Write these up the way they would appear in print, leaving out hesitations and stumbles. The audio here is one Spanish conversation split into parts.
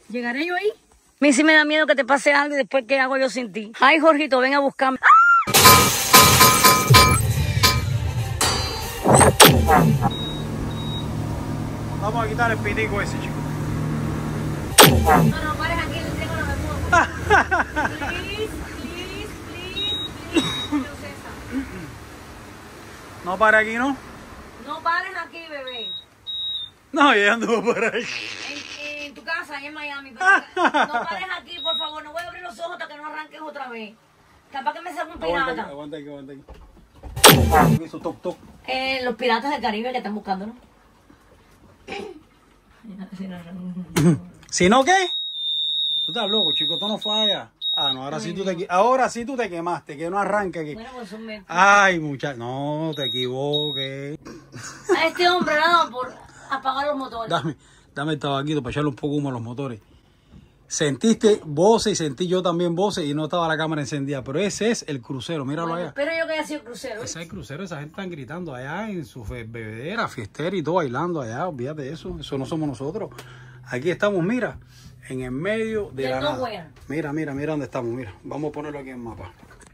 ¿Llegaré yo ahí? A mí sí me da miedo que te pase algo y después ¿qué hago yo sin ti? Ay, Jorgito, ven a buscarme. Vamos a quitar el pitico ese, chico. No, pares aquí, le tengo la memoria. Please. No para aquí, ¿no? No pares aquí, bebé. No, ya anduvo por ahí. En tu casa, allá en Miami. Pero no pares aquí, por favor. No voy a abrir los ojos hasta que no arranques otra vez. Capaz que me salga un pirata. Aguanta aquí. Hizo toc toc. Los piratas del Caribe que están buscándonos. ¿Si no qué? Tú estás loco, chico, tú no fallas. Ah, no, ahora sí tú te quemaste, que no arranque aquí. Bueno, pues son Ay, muchacho, no te equivoques. A este hombre le ha dado por apagar los motores. Dame el tabaquito para echarle un poco humo a los motores. Sentiste voces y sentí yo también voces y no estaba la cámara encendida, pero ese es el crucero, míralo allá. Espero yo que haya sido crucero. Ese es el crucero, esa gente están gritando allá en su bebedera, fiestera y todo bailando allá, olvídate de eso, eso no somos nosotros. Aquí estamos, mira, en el medio de la nada. Mira dónde estamos, mira. Vamos a ponerlo aquí en el mapa.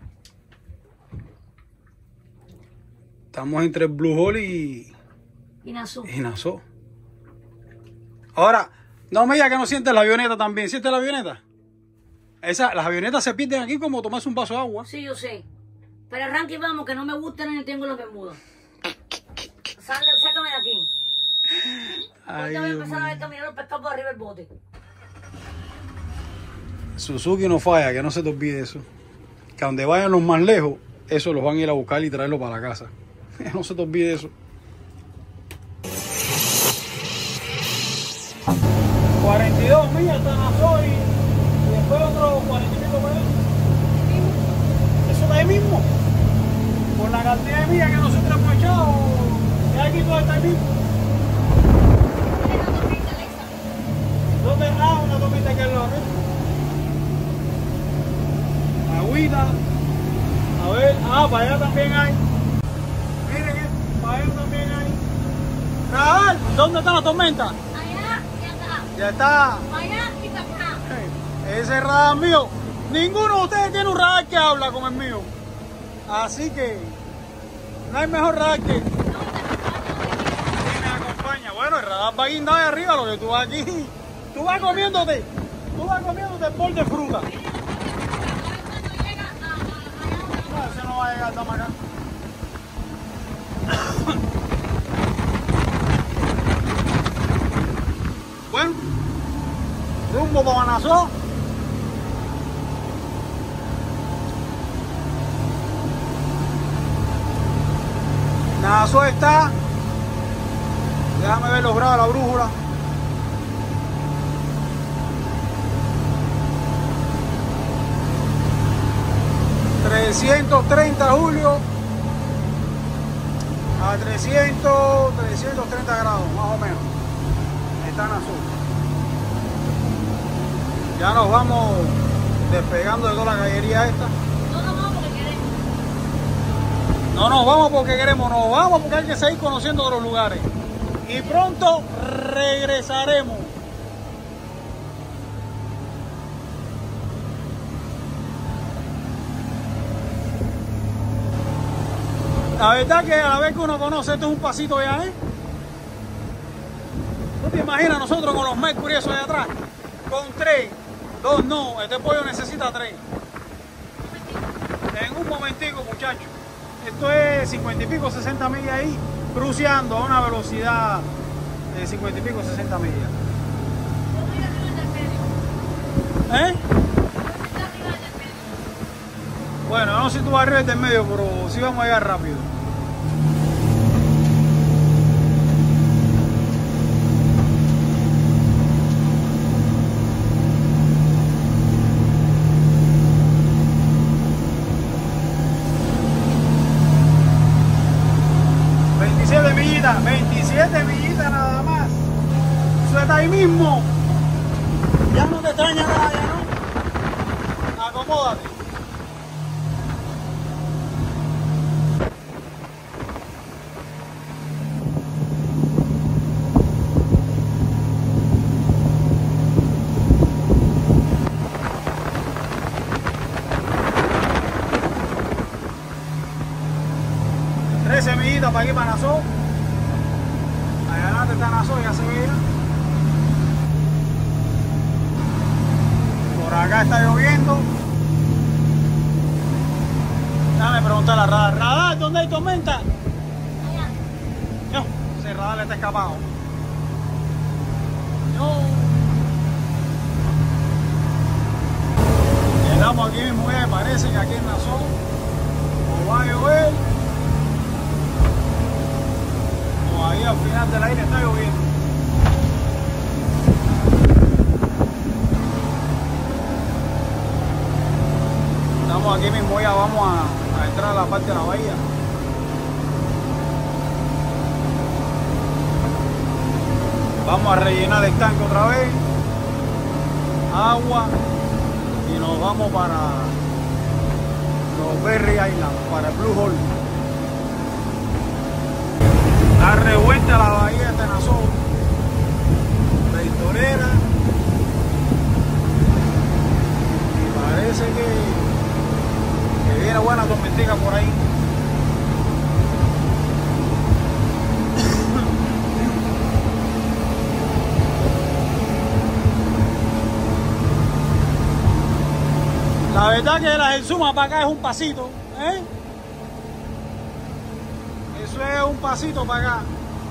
Estamos entre el Blue Hole y Nassau. Ahora, no me digas que no sientes la avioneta también. ¿Sientes la avioneta? Las avionetas se pierden aquí como tomarse un vaso de agua. Sí, yo sé. Pero arranque y vamos, que no me gustan ni tengo los bermudas. Sácame de aquí. Ahorita voy a empezar a ver caminar los pescados por arriba del bote. Suzuki no falla, que no se te olvide eso. Que donde vayan los más lejos, eso los van a ir a buscar y traerlo para la casa. No se te olvide eso. 42 millas hasta Nassau y después otros 40 y pico por ahí. Eso está ahí mismo. Por la cantidad de millas que nosotros hemos echado, ya aquí todo está ahí mismo. ¿Dónde? Ah, una tormenta aquí al lado. Agüita. A ver, para allá también hay. Miren, para allá también hay. Raúl, ¿dónde está la tormenta? Allá y acá. Ya está. Allá y acá. Ese radar mío. Ninguno de ustedes tiene un radar que habla como el mío. Así que no hay mejor radar que... ¿Quién me acompaña? Bueno, el radar va guindado de arriba, lo que tú vas aquí. Tú vas comiéndote el bol de fruta. No, ese no va a llegar hasta acá. Bueno, rumbo para Nassau. Nassau está. Déjame ver los grados de la brújula. ...330 julio... ...a 330 grados... ...más o menos... ...está Nassau... ...ya nos vamos... ...despegando de toda la gallería esta... No nos vamos porque queremos... ...no nos vamos porque queremos... ...nos vamos porque hay que seguir conociendo otros lugares... ...y pronto... ...regresaremos... La verdad que a la vez que uno conoce, esto es un pasito ya, ¿eh? ¿Tú te imaginas nosotros con los Mercury esos de atrás? Con 3, 2 no, este pollo necesita 3. En un momentico, muchachos. Esto es 50 y pico, 60 millas ahí, cruceando a una velocidad de 50 y pico, 60 millas. ¿Eh? Bueno, no sé si tú vas arriba del medio, pero sí vamos a llegar rápido. ...27 millitas nada más. Eso está ahí mismo. Ya no te extraña nada, ya no. Acomódate. millita para aquí, para Nassau. Allá adelante está Nassau, ya se veía. Por acá está lloviendo. Déjame preguntar a Radar. Radar, ¿dónde hay tormenta? Allá. No, ese Radar está escapado. No. Llegamos aquí mismo, parece que aquí en Nassau o va a llover o ahí al final del aire está lloviendo. Estamos aquí mismo, ya vamos a entrar a la parte de la bahía. Vamos a rellenar el tanque otra vez, agua, y nos vamos para los Berry Island, para el Blue Hole. Está revuelta la bahía de Nassau, petrolera, y parece que viene buena tormentica por ahí. La verdad que la del Suma para acá es un pasito, ¿eh? Eso es un pasito para acá.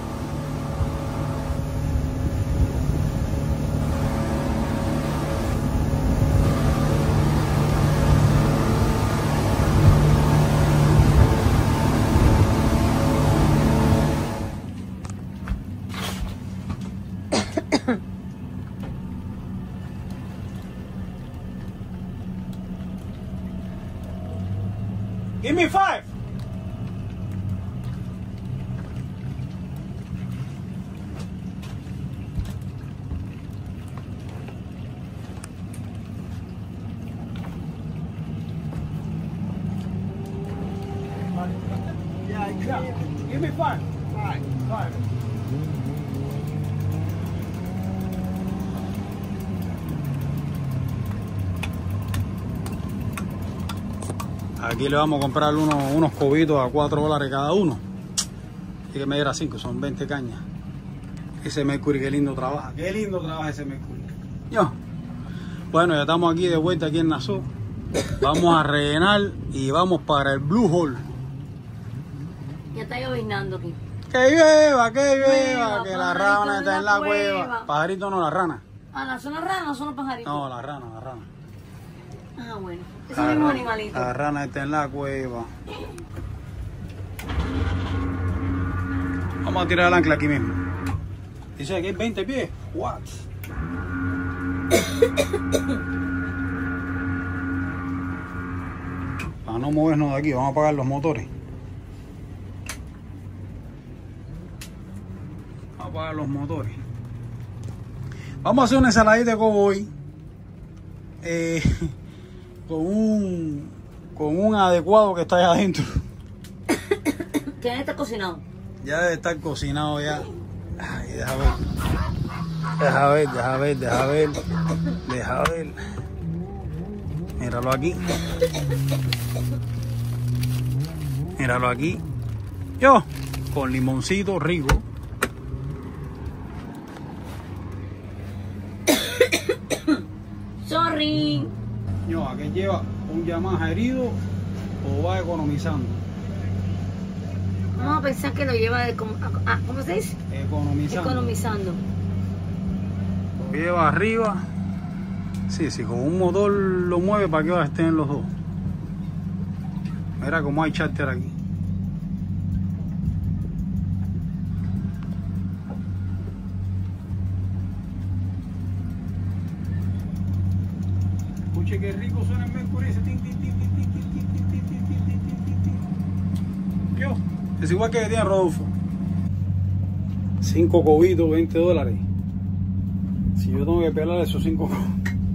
Give me 5. Yeah. Give me 5. 5. Aquí le vamos a comprar unos cobitos a $4 cada uno. Y que me diera 5, son 20 cañas. Ese Mercury, qué lindo trabaja. Qué lindo trabaja ese Mercury. Yo. Bueno, ya estamos aquí de vuelta aquí en Nassau. Vamos a rellenar y vamos para el Blue Hole. Ya está lloviznando aquí. Que llueva, Llueva, que la rana está en la cueva. cueva. Pajarito no, la rana. Ah, ¿no son las ranas o son los pajaritos? No, la rana. Ah, bueno. Es el mismo animalito. La rana está en la cueva. Vamos a tirar el ancla aquí mismo. Dice que hay 20 pies. What? Para no movernos de aquí, vamos a apagar los motores. Vamos a apagar los motores. Vamos a hacer una ensaladita de coco hoy. Con un adecuado que está allá adentro. ¿Quién está cocinado? Ya debe estar cocinado ya. Ay, deja ver. Míralo aquí. Yo, con limoncito rico. Sorry. Yo, ¿a qué lleva un Yamaha herido o va economizando? Vamos a pensar que lo lleva de... ¿Cómo se dice? Economizando. Lo lleva arriba. Sí, con un motor lo mueve para que va a estar en los dos. Mira cómo hay charter aquí. Escuche qué rico suena el Mercury ese. Yo, es igual que tiene Rodolfo. 5 cobitos, $20. Si yo tengo que pelar esos 5 cobitos,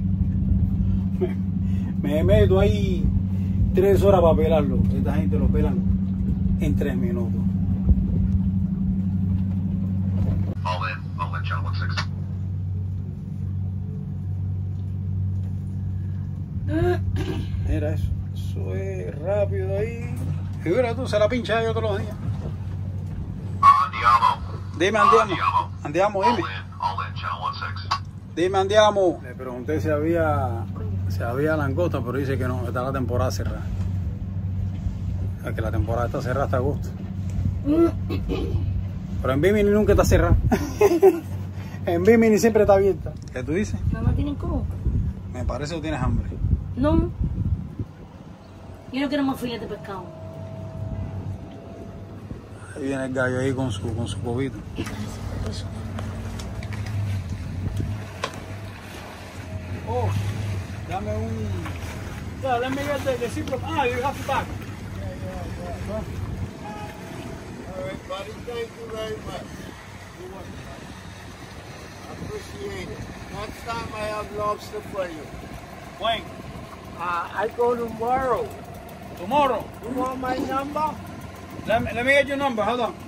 me meto ahí 3 horas para pelarlo. Esta gente lo pelan en 3 minutos. All in channel 16. Mira eso es rápido ahí. Figura tú, se la pincha yo todos los días. Dime, andiamo. Andiamo, dime. Dime, andiamo. Le pregunté si había langosta, pero dice que no, está la temporada cerrada. Es que la temporada está cerrada hasta agosto. Pero en Bimini nunca está cerrada. En Bimini siempre está abierta. ¿Qué tú dices? ¿No tienen cómo? Me parece que tienes hambre. No. Yo no quiero más filete de pescado. Ahí viene el gallo ahí con su cobito. Oh, dame un... Yeah, let me get the zipper. Ah, you have to pack. All right, buddy. Thank you very much. Appreciate it. Next time I have lobster for you. When? I go tomorrow. Tomorrow. You want my number? Let me get your number. Hold on.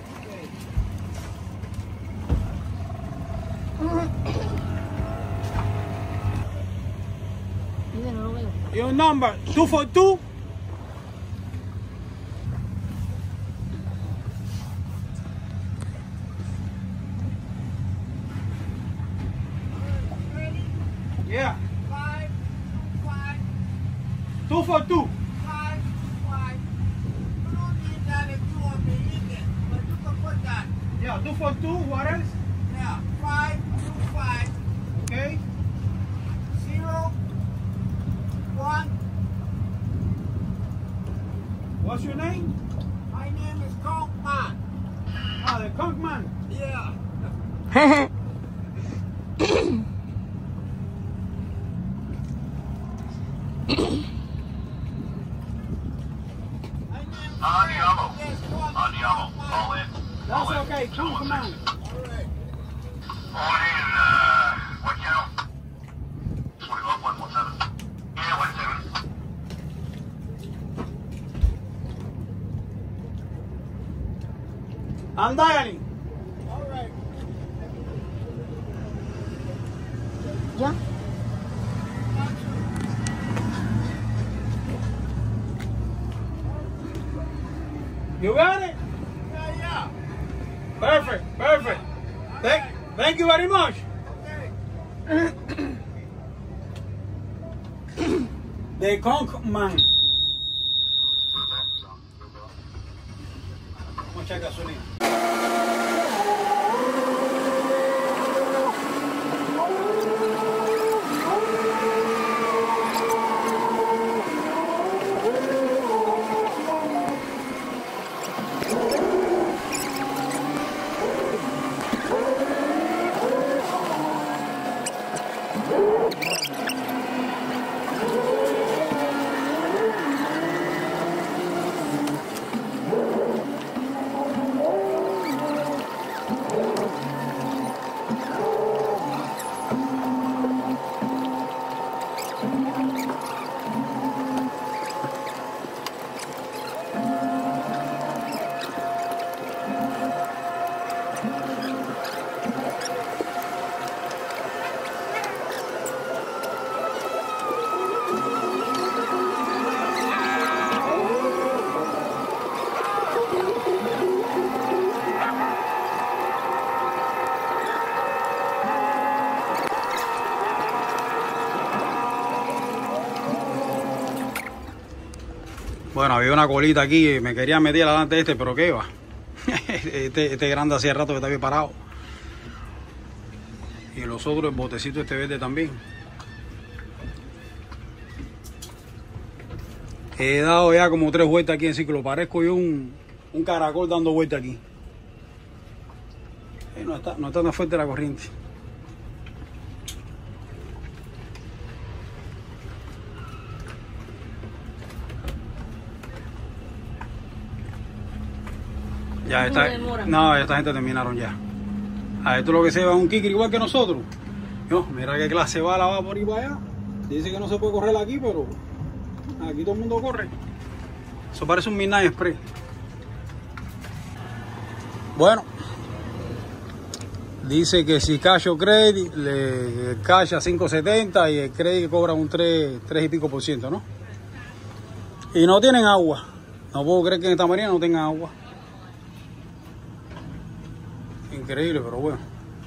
Mira, no lo veo. Your number 242. Yeah. 242. 525. You don't need that if you want me either, but you can put that. Yeah, 242. What else? Yeah, 525. Okay. 0 1. What's your name? My name is Conkman. Ah, the conch man. Yeah. Andiamo. Andiamo. All in. That's okay. Conch man. All right. All in, what channel? 21.17. Yeah, 17. I'm dialing. All right. ¿Ya? You got it? Yeah. Perfect. Perfect. Thank you very much. Okay. The conch man. Mucha gasolina. Bueno, había una colita aquí, me quería meter adelante de este, pero qué va. Este grande hacía rato que estaba bien parado. Y los otros, el botecito este verde también. He dado ya como 3 vueltas aquí en ciclo. Parezco yo un caracol dando vueltas aquí. No está tan fuerte la corriente. Ya esta gente terminaron ya. A esto lo que se va es un kicker igual que nosotros. No, mira qué clase bala va por ahí para allá. Dice que no se puede correr aquí, pero aquí todo el mundo corre. Eso parece un Midnight Express. Bueno, dice que si cash o credit, le cash a 5.70 y el credit cobra un 3 y pico %, ¿no? Y no tienen agua. No puedo creer que en esta marina no tengan agua. increíble, pero bueno.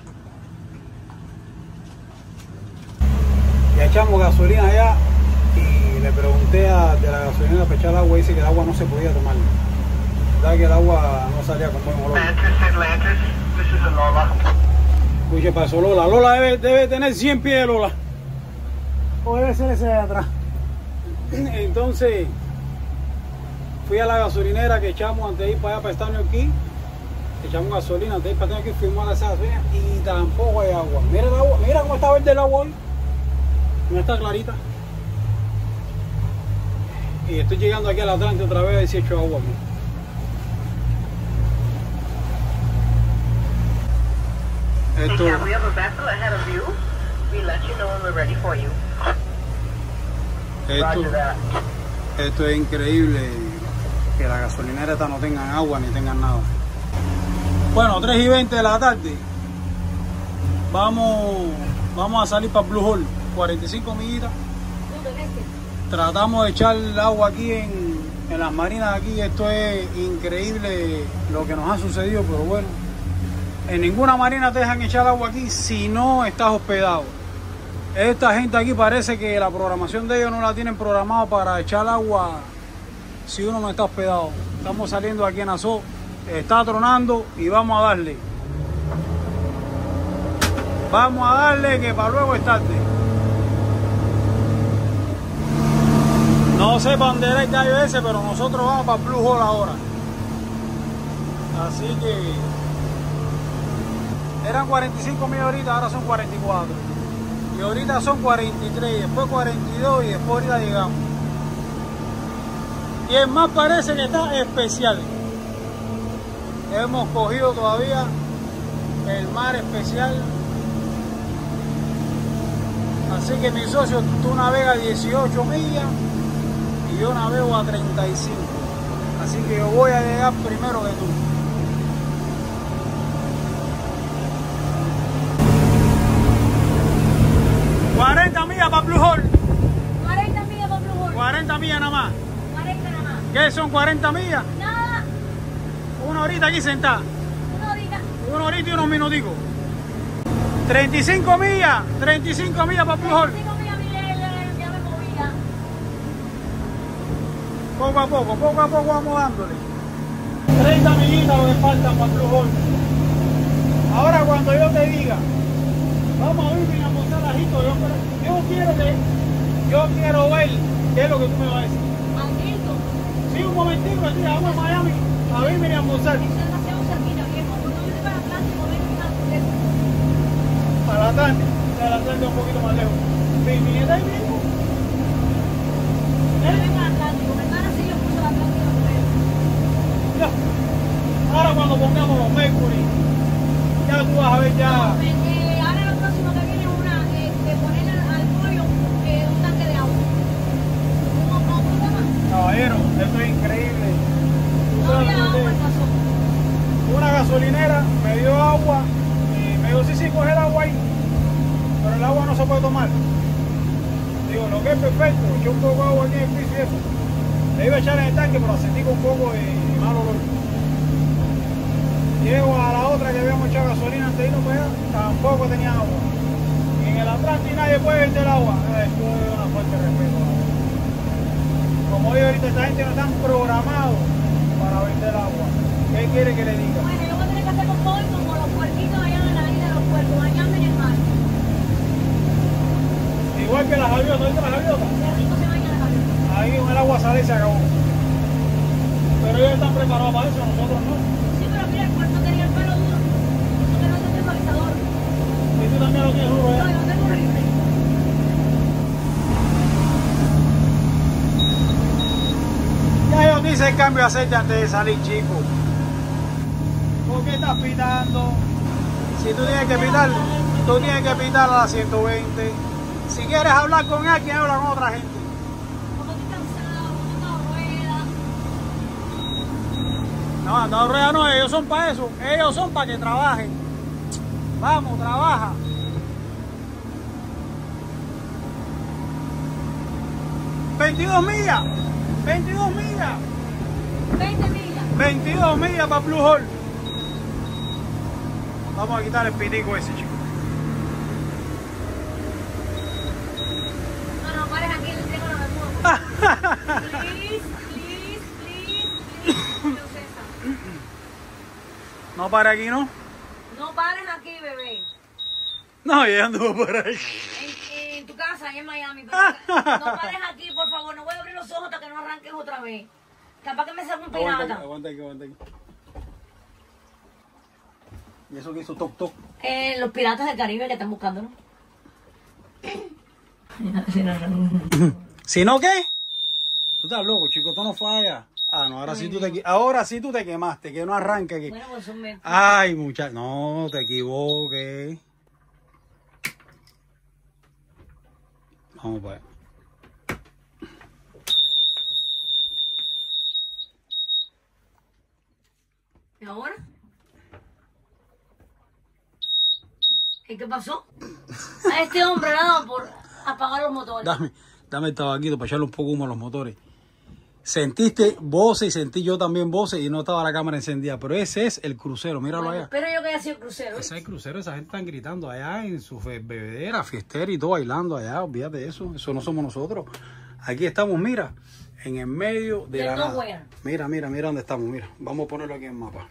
Ya echamos gasolina allá y le pregunté de la gasolina para echar agua y dice que el agua no se podía tomar. ¿Verdad que el agua no salía con buen olor? Atlantis, this is Lola. Oye, pasó Lola. Lola debe tener 100 pies de Lola. O debe ser ese de atrás. Entonces, fui a la gasolinera que echamos antes de ir para allá, para Estadio aquí. Echamos gasolina antes de ir para Estadio aquí, fuimos a esa gasolina y tampoco hay agua. Mira el agua, mira cómo está verde el agua hoy. No está clarita. Y estoy llegando aquí al Atlántico otra vez a ver si echo agua aquí. Esto, We have a vessel ahead of you. We'll let you know when we're ready for you. Roger that. esto es increíble que la gasolinera esta no tengan agua ni tengan nada. Bueno, 3:20 de la tarde. Vamos a salir para Blue Hole, 45 millitas. Tratamos de echar el agua aquí en las marinas aquí. Esto es increíble lo que nos ha sucedido, pero bueno. En ninguna marina te dejan echar agua aquí si no estás hospedado. Esta gente aquí parece que la programación de ellos no la tienen programada para echar agua si uno no está hospedado. Estamos saliendo aquí en Azó, está tronando y vamos a darle. Vamos a darle que para luego es tarde. No sé para dónde era el gallo ese, pero nosotros vamos para Blue Hole ahora. Así que eran 45 millas ahorita, ahora son 44. Y ahorita son 43, después 42 y después ahorita llegamos. Y el mar parece que está especial. Hemos cogido todavía el mar especial. Así que mi socio, tú navegas 18 millas y yo navego a 35. Así que yo voy a llegar primero que tú. $40 millas para Blue Hole. 40 millas para Blue Hole. 40 millas nada más. 40 nada más. ¿Qué son 40 millas? Nada. Una horita aquí sentada. Una horita. Y unos minuticos. 35 millas. 35 millas para Blue Hole. 5 millas ya me movía. Poco a poco vamos dándole. 30 millitas lo que faltan para Blue Hole. Ahora cuando yo te diga, vamos a ir a montar ajito, yo quiero ver qué es lo que tú me vas a decir. Maldito. Sí, un momentito, sí, vamos a Miami a ver y a almorzar. Eso es demasiado cerquita, viejo. Cuando yo para Atlántico, ven Para la tarde un poquito más lejos. Mi nieta ahí mismo. ven al Atlántico. Mi hermana sí yo puse el Atlántico primero. Ya. Ahora cuando pongamos los Mercury, ya tú vas a ver ya. Ahora lo próximo que viene es una de poner al pollo un tanque de agua. ¿Cómo se llama? Caballero, esto es increíble. Tú No sabes había lo que agua es. en Azó. Una gasolinera me dio agua y me dijo sí, coger agua ahí, pero el agua no se puede tomar. Digo, lo que es perfecto, eché un poco de agua aquí en el piso y eso. Le iba a echar en el tanque, pero sentí con un poco de mal olor. Llego a la otra que habíamos echado gasolina antes de irnos para allá, tampoco tenía agua. Y en el Atlántico nadie puede vender agua. Esto es una falta de respeto. Como digo ahorita, esta gente no están programados para vender agua. ¿Qué quiere que le diga? Bueno, yo voy a tener que hacer con todo como los puerquitos allá en la isla de los puercos, bañarme en el mar. Igual que las gaviotas, ¿viste las gaviotas? Qué rico se baña la cabeza. Ahí con el agua sale y se acabó. Pero ellos están preparados para eso, nosotros no. Sí, pero mira, el puerco tenía el pelo duro. Eso que no es temporizador. Y tú también lo tienes duro, No, ¿eh? yo lo tengo horrible. Ya yo te hice el cambio de aceite antes de salir, chico. ¿Por qué estás pitando? Si tú tienes que pitar, tú tienes que pitar a las 120. Si quieres hablar con alguien, habla con otra gente. Porque estoy cansado, porque tengo ruedas. No, no, rueda no, ellos son para eso. Ellos son para que trabajen. Vamos, trabaja. ¡22 millas! ¡22 millas! 20 millas. 22 millas para Blue Hole. Vamos a quitar el pitico ese, chicos. No pares aquí, le tengo la bermuda. Please. No para aquí, ¿no? No pares aquí, bebé. No, ya anduvo por ahí. En tu casa, allá en Miami. Pero no pares aquí, por favor. No voy a abrir los ojos hasta que no arranques otra vez. Capaz que me salga un pirata. Aguanta aquí. ¿Y eso que hizo toc toc? Los piratas del Caribe que están buscándonos. ¿Si no qué? Tú estás loco, chico, tú no fallas. Ah, no, ahora sí tú te quemaste, que no arranque. Que... Bueno, pues son Ay, muchacho, no te equivoques. Vamos para allá. ¿Y ahora? ¿Qué pasó? A este hombre le ha dado por apagar los motores. Dame el tabaquito para echarle un poco humo a los motores. Sentiste voces y sentí yo también voces y no estaba la cámara encendida, pero ese es el crucero, míralo allá. Pero yo que haya sido crucero. Ese es el crucero, esa gente están gritando allá en su bebedera, fiestera y todo bailando allá, olvídate de eso, eso no somos nosotros. Aquí estamos, mira, en el medio de la nada. Mira dónde estamos, mira, vamos a ponerlo aquí en el mapa.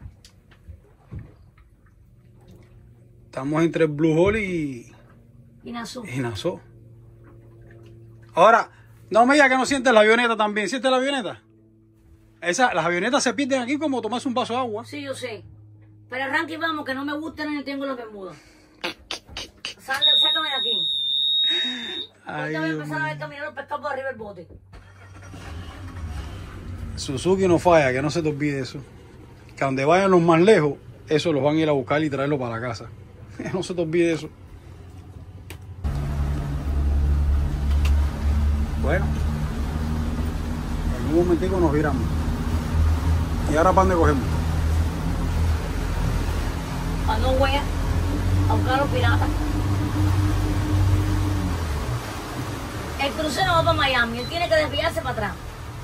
Estamos entre el Blue Hole y Nassau. Ahora, no me digas que no sientes la avioneta también. ¿Sientes la avioneta? Las avionetas se pierden aquí como tomarse un vaso de agua. Sí, yo sé. Pero arranque y vamos, que no me gusta ni tengo los bermudas. Sácame de aquí. Ahorita voy a empezar a ver caminar los pescados por arriba del bote. Suzuki no falla, que no se te olvide eso. Que donde vayan los más lejos, eso los van a ir a buscar y traerlo para la casa. No se te olvide eso. Bueno, en un momentico nos viramos. ¿Y ahora para dónde cogemos? ¿Para no voy a buscar a los piratas? El crucero va para Miami, él tiene que desviarse para atrás.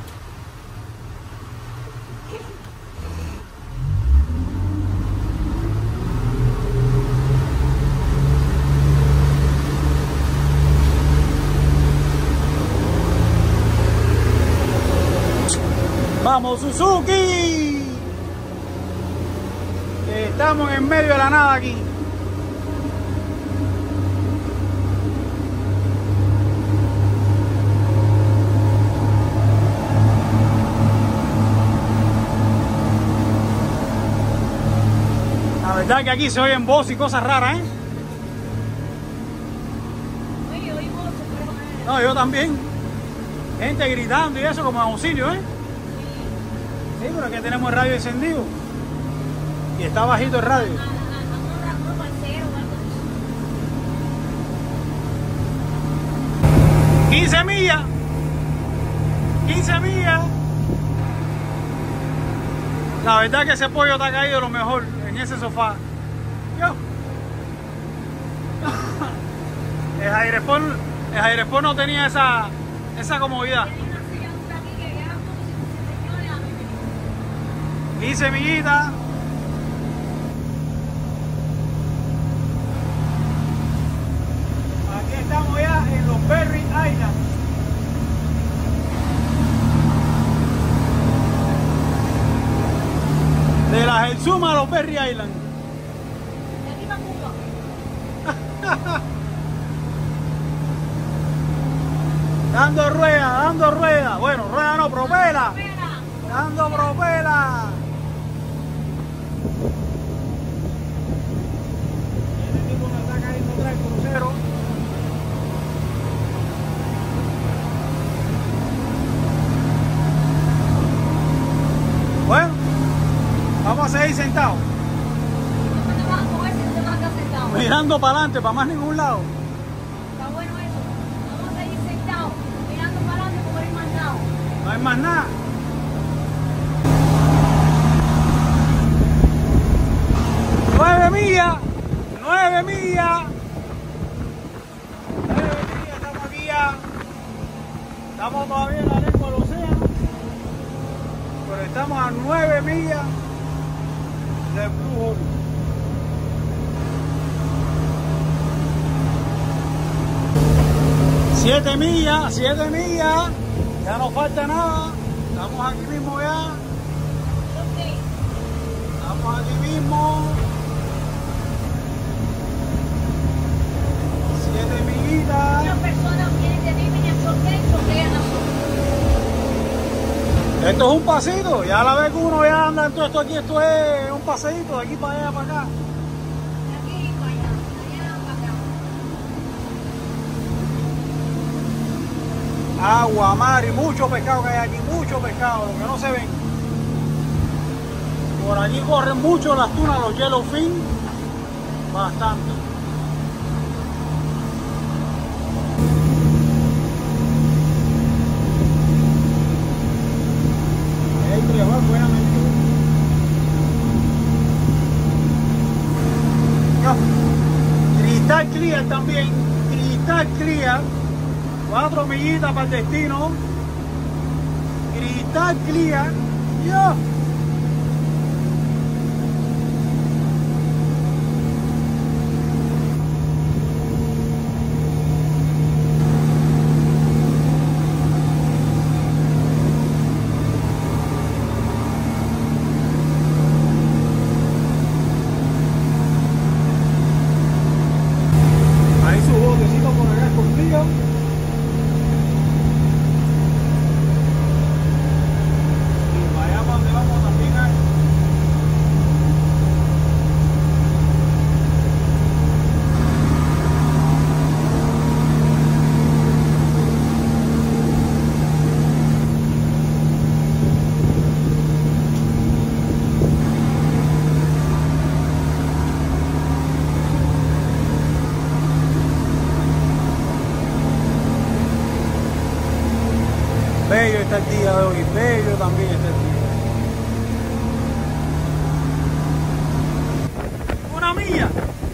¡Vamos, Suzuki! Estamos en medio de la nada aquí. La verdad que aquí se oyen voces y cosas raras, ¿eh? Oye, oí voces, pero... No, yo también. Gente gritando y eso como auxilio, ¿eh? Sí, pero aquí tenemos el radio encendido. Y está bajito el radio. 15 millas. 15 millas. La verdad que ese pollo está caído lo mejor en ese sofá. Yo. El airesport no tenía esa comodidad. 15 millitas. Aquí estamos ya en los Berry Islands. De las Exuma a los Berry Islands. Dando rueda. Bueno, rueda no, propela. Dando propela. El crucero. Bueno, vamos a seguir sentados. Mirando para adelante, para más ningún lado. Está bueno eso. Vamos a seguir sentados, mirando para adelante porque no hay más nada. No hay más nada. ¡9 millas! 9 millas, estamos aquí ya. Estamos todavía en la lengua del océano, pero estamos a 9 millas del Blue Hole. 7 millas, 7 millas. Ya no falta nada. Estamos aquí mismo ya. Estamos aquí mismo. 7 millitas. Una persona viene de Disney y choquean a Esto es un pasito. Ya a la vez que uno ya anda en todo esto aquí, esto es un paseíto de aquí para allá, para acá. de aquí para allá, de allá para acá. Agua, mar y mucho pescado que hay aquí, mucho pescado, lo que no se ven. Por allí corren mucho las tunas, los yellowfin, bastante. Cristal clear también, cristal clear. 4 millitas para el destino. Cristal clear. ¡Yo! Ahí su botecito por acá escondido. Bello está el día de hoy, bello también está el día. Una milla.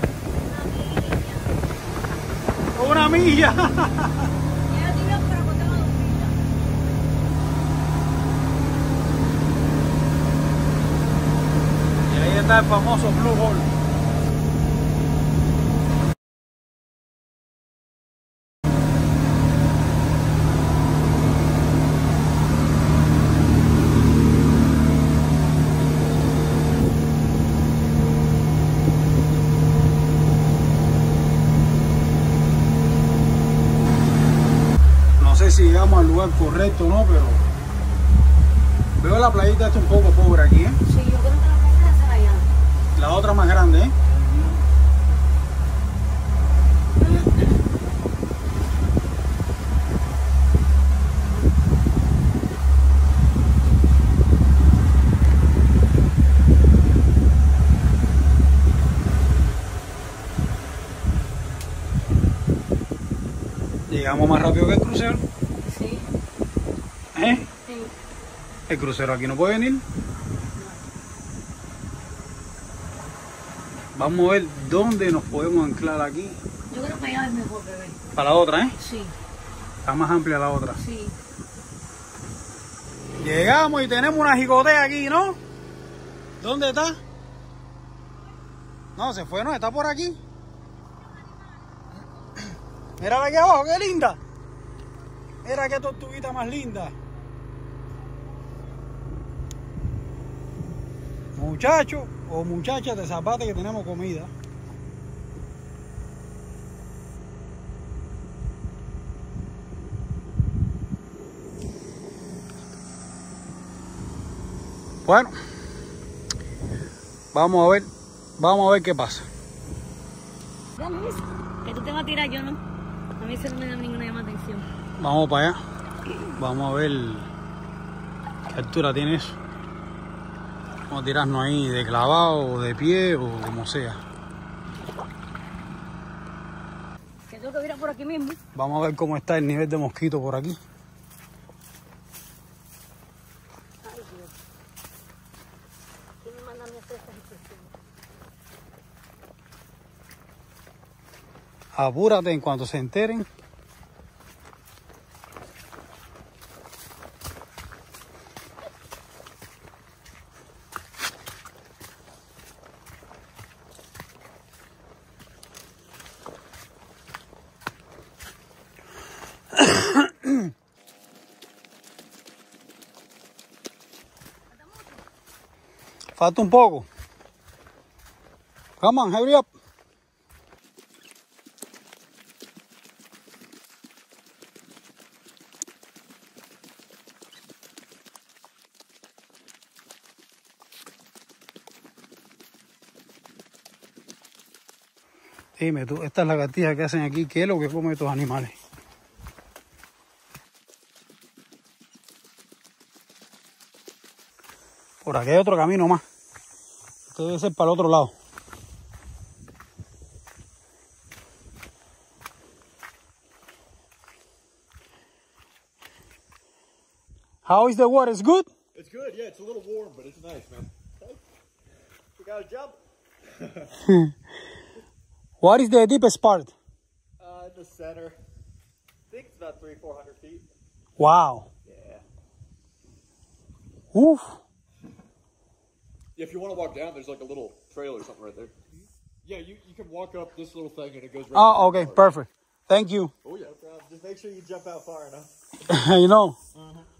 Una milla. Ya digo, pero con tema de vida. Y ahí está el famoso Blue Hole. No sé si llegamos al lugar correcto o no, pero veo la playita está un poco pobre aquí, ¿eh? Sí, yo creo que la primera será allá. La otra más grande, ¿eh? Llegamos más rápido que el crucero, Sí, ¿eh? sí. El crucero aquí no puede venir. Vamos a ver dónde nos podemos anclar aquí. Yo creo que allá es mejor, bebé. Para la otra, ¿eh? Sí, Está más amplia la otra. sí. Llegamos y tenemos una jicotea aquí, ¿no? ¿Dónde está? No, se fue, no, está por aquí. Mírala aquí abajo, qué linda. Mira qué tortuguita más linda. Muchacho o muchacha de zapate que tenemos comida. Bueno, vamos a ver qué pasa. Ya, Luis, que tú te vas a tirar, yo no. A mí eso no me da ninguna llama atención. Vamos para allá. Vamos a ver qué altura tiene eso. Vamos a tirarnos ahí de clavado, o de pie, o como sea. Que tengo que virar por aquí mismo. Vamos a ver cómo está el nivel de mosquito por aquí. Ay, Dios. ¿Quién me manda a mí a hacer estas inspecciones? Apúrate en cuanto se enteren. Falta un poco. Come on, hurry up. Dime tú, estas lagartijas que hacen aquí, ¿qué es lo que comen estos animales? Por aquí hay otro camino más. Este debe ser para el otro lado. How is the water? It's good? It's good, yeah. It's a little warm, but it's nice, man. You gotta jump. What is the deepest part? In the center. I think it's about 300-400 feet. Wow. Yeah. Oof. If you want to walk down, there's like a little trail or something right there. Yeah, you can walk up this little thing and it goes right Oh, okay, perfect. Thank you. Oh, yeah. No problem. Just make sure you jump out far enough. You know.